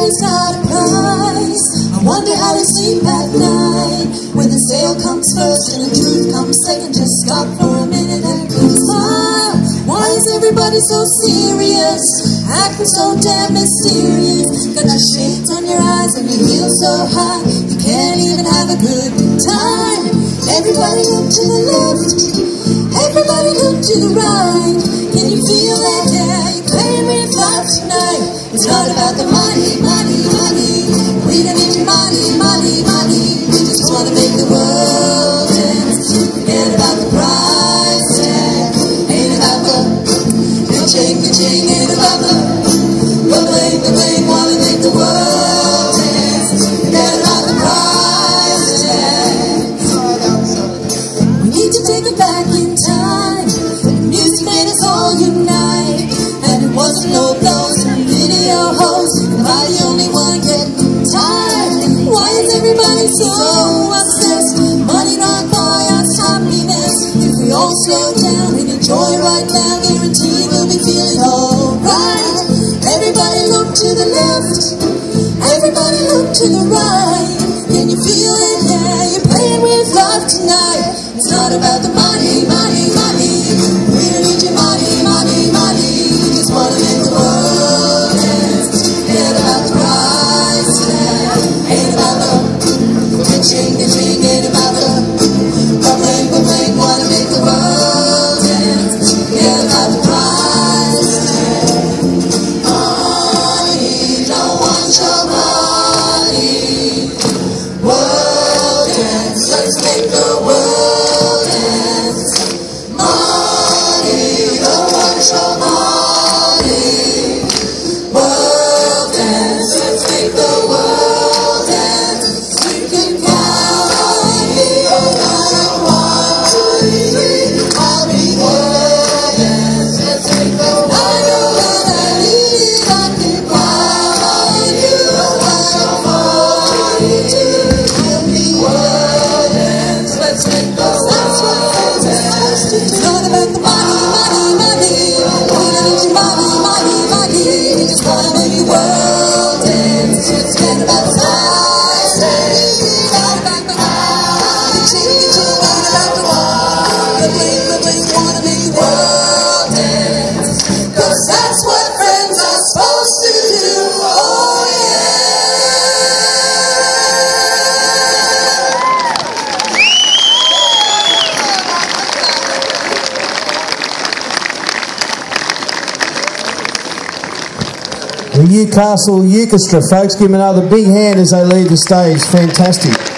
Everybody's got a price. I wonder how they sleep at night. When the sale comes first and the truth comes second, just stop for a minute and smile. Why is everybody so serious, acting so damn mysterious? Got your shades on your eyes and your heels so high, you can't even have a good time. Everybody look to the left, everybody look to the right. Can you feel that? Yeah, you're playing with life tonight. It's not about the money, money, money. We don't need your money, money, money. We just want to make the world dance. Forget about the price tag. Ain't about the ching, ain't about the bling, wanna make the world dance. Forget about the price tag. We need to take it back in time. Music made us all unite, and it wasn't no blows and video hosts. Am I the only one getting tired? Why is everybody so obsessed? Money not buy us happiness. If we all slow down and enjoy right now, guaranteed we'll be feeling alright. Everybody look to the left, everybody look to the right. Can you feel it? Yeah, you're playing with life tonight. It's not about the money, money, money. We don't need your money, money, money. We just wanna make the world dance. Forget about the price tag. Ain't about the ching, ain't about the bling, wanna make the world dance. Forget about the price tag. Money, don't want your money. World dance, let's make the world dance. Money, don't want your money. World dance, let's make the world dance. You can count on me, oh, 1, 2, 3. I'll be world dance, let's make the world dance. I know what I need, I can count on you. Don't want your money too. I'll be world dance, let's make the world dance. It's not about the money, money, money. We don't need your money, money, money. We just wanna make the world dance. It's not about the price tag. Not about the ching, ain't about the bling, wanna make the world dance. 'Cause that's what friends are supposed to do. Oh yeah. The Ukastle Ukestra, folks, give them another big hand as they leave the stage. Fantastic.